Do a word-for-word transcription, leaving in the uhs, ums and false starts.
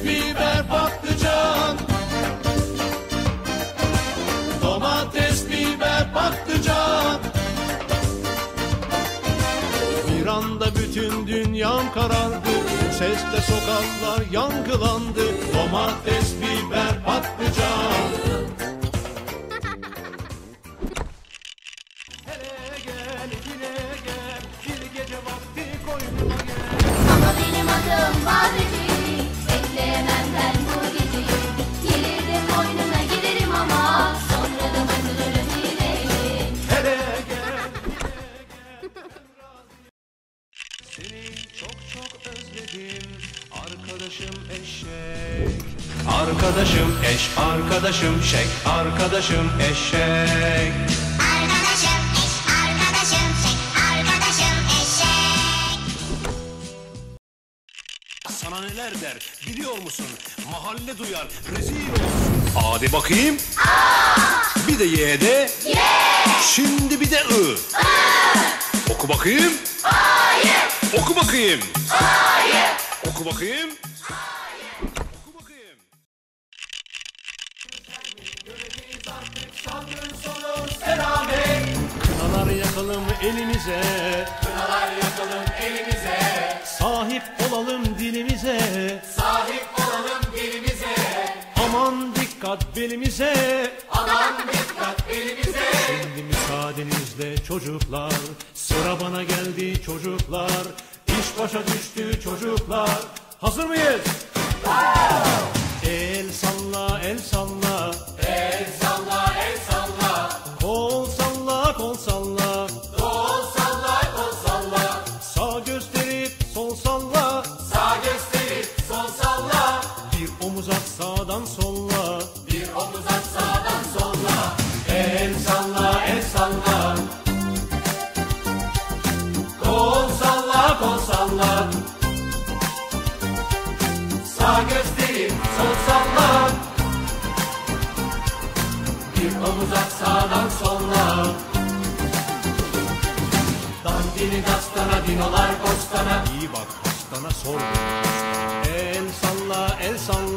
biber, patlıcan. Domates, biber, patlıcan. Bir anda bütün dünyam karardı, sesle sokaklar yankılandı. Domates, biber, patlıcan. Hele gel, yine gel, bir gece vakti koynuma gel. Ama benim adım Badeci, bekleyemem ben bu geceyi. Gelirim koynuna girerim ama sonra da bakılırım dileğim. Hele gel, yine gel. Seni çok çok özledim, arkadaşım eşek. Arkadaşım eş, arkadaşım şek, arkadaşım eşek. Arkadaşım eş, arkadaşım şek, arkadaşım eşek. Sana neler der biliyor musun? Mahalle duyar, rezil olsun. Hadi bakayım. A. Bir de Y'de. Y. Şimdi bir de I. I. Oku bakayım. Hayır. Oku bakayım. Hayır. Oku bakayım. Hayır. Oku bakayım. Kınalar yakalım elimize. Kınalar yakalım elimize. Sahip olalım dilimize. Sahip olalım dilimize. Aman dikkat belimize. Aman dikkat belimize. Şimdi müsaadenizle çocuklar, sıra bana geldi çocuklar. İş başa düştü çocuklar. Hazır mıyız? El salla, el salla. El salla, el salla. Kol salla, kol salla. Kol salla, kol salla. Sağ gösterip sol salla. Sağ gösterip sol salla. Bir omuz at sağdan solla. Bir omuz at sağdan solla. El salla, el salla. Kol salla, kol salla. Sağ gösterip sol salla. Bir omuz at sağdan solla. Dandini dastana, dinolar bostana. İyi bak hastana sor. El salla, el salla.